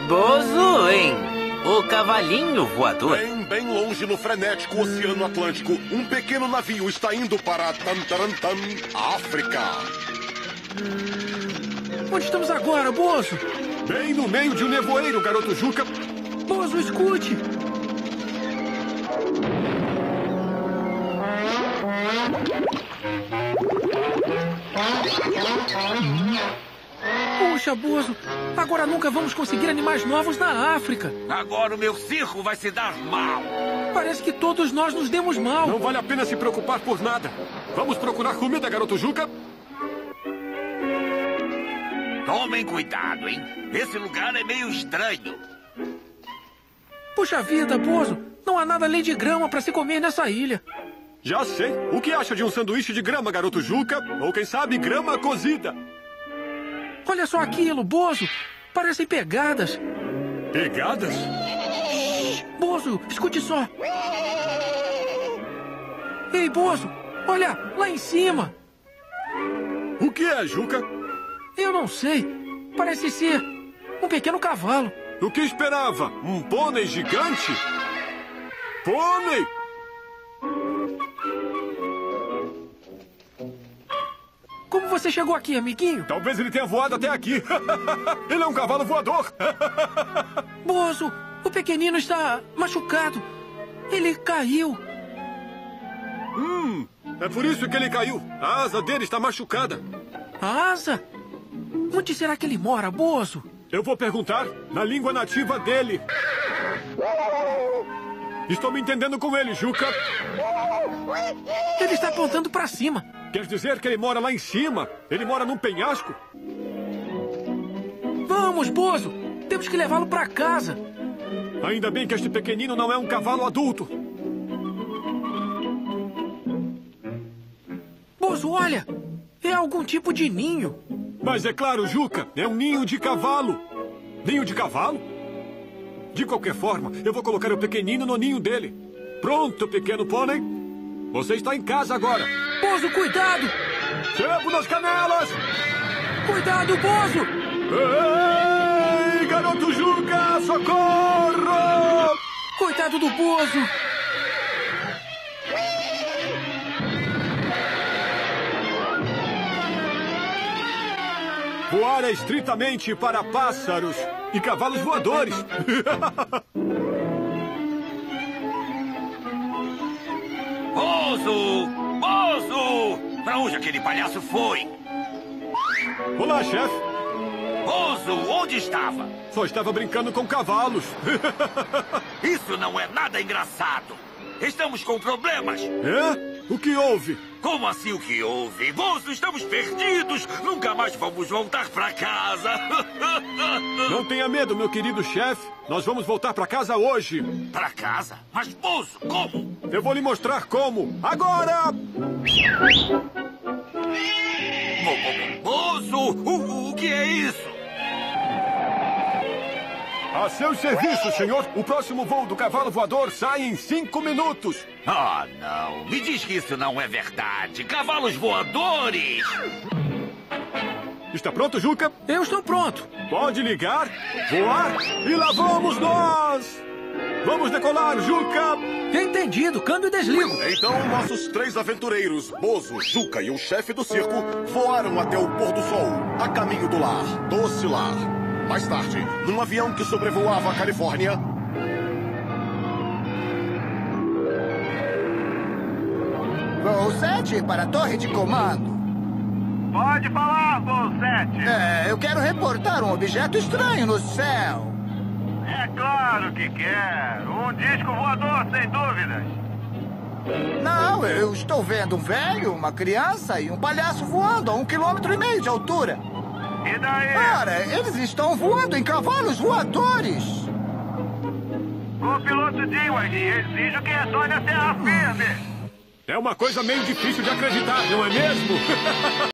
Bozo, hein? O cavalinho voador. Bem longe no frenético Oceano Atlântico, um pequeno navio está indo para Tantarantan, África. Onde estamos agora, Bozo? Bem no meio de um nevoeiro, garoto Juca. Bozo, escute! Puxa, Bozo, agora nunca vamos conseguir animais novos na África. Agora o meu circo vai se dar mal. Parece que todos nós nos demos mal. Não vale a pena se preocupar por nada. Vamos procurar comida, garoto Juca. Tomem cuidado, hein? Esse lugar é meio estranho. Puxa vida, Bozo, não há nada além de grama para se comer nessa ilha. Já sei. O que acha de um sanduíche de grama, garoto Juca? Ou quem sabe, grama cozida? Olha só aquilo, Bozo. Parecem pegadas. Pegadas? Bozo, escute só. Ei, Bozo, olha, lá em cima. O que é, Juca? Eu não sei. Parece ser um pequeno cavalo. O que esperava? Um pônei gigante? Pônei! Como você chegou aqui, amiguinho? Talvez ele tenha voado até aqui. Ele é um cavalo voador. Bozo, o pequenino está machucado. Ele caiu. É por isso que ele caiu. A asa dele está machucada. A asa? Onde será que ele mora, Bozo? Eu vou perguntar na língua nativa dele. Estou me entendendo com ele, Juca. Ele está apontando para cima. Quer dizer que ele mora lá em cima? Ele mora num penhasco? Vamos, Bozo. Temos que levá-lo para casa. Ainda bem que este pequenino não é um cavalo adulto. Bozo, olha. É algum tipo de ninho. Mas é claro, Juca, é um ninho de cavalo. Ninho de cavalo? De qualquer forma, eu vou colocar o pequenino no ninho dele. Pronto, pequeno pônei. Você está em casa agora. Bozo, cuidado! Sebo nas canelas! Cuidado, Bozo! Ei, garoto Juca, socorro! Coitado do Bozo! Voar é estritamente para pássaros e cavalos voadores. Bozo! Bozo! Pra onde aquele palhaço foi? Olá, chefe. Bozo, onde estava? Só estava brincando com cavalos. Isso não é nada engraçado. Estamos com problemas. É? O que houve? Como assim o que houve? Bozo, estamos perdidos. Nunca mais vamos voltar pra casa. Não tenha medo, meu querido chefe. Nós vamos voltar para casa hoje. Pra casa? Mas, Bozo, como? Eu vou lhe mostrar como. Agora! Bozo, o que é isso? A seus serviços, senhor. O próximo voo do cavalo voador sai em 5 minutos. Ah, não. Me diz que isso não é verdade. Cavalos voadores! Está pronto, Juca? Eu estou pronto. Pode ligar, voar e lá vamos nós! Vamos decolar, Juca! Entendido. Câmbio e desligo. Então, nossos 3 aventureiros, Bozo, Juca e o chefe do circo, voaram até o pôr do sol, a caminho do lar, doce lar. Mais tarde, num avião que sobrevoava a Califórnia... Voo 7 para a torre de comando. Pode falar, Voo 7. Eu quero reportar um objeto estranho no céu. É claro que quero. Um disco voador, sem dúvidas. Não, eu estou vendo um velho, uma criança e um palhaço voando a 1,5 km de altura. E daí? Cara, eles estão voando em cavalos voadores. O piloto Dewey, exijo que retorne à terra firme. É uma coisa meio difícil de acreditar, não é mesmo?